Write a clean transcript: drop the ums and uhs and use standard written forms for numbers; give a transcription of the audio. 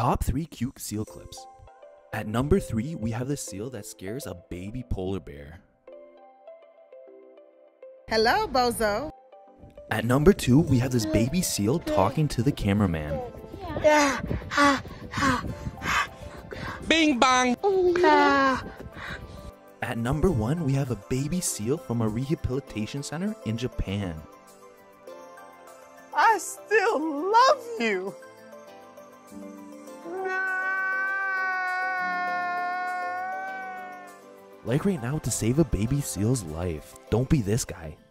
Top 3 cute seal clips. At number 3, we have the seal that scares a baby polar bear. Hello, bozo. At number 2, we have this baby seal talking to the cameraman. Bing bang! At number 1, we have a baby seal from a rehabilitation center in Japan. I still love you! Like right now to save a baby seal's life. Don't be this guy.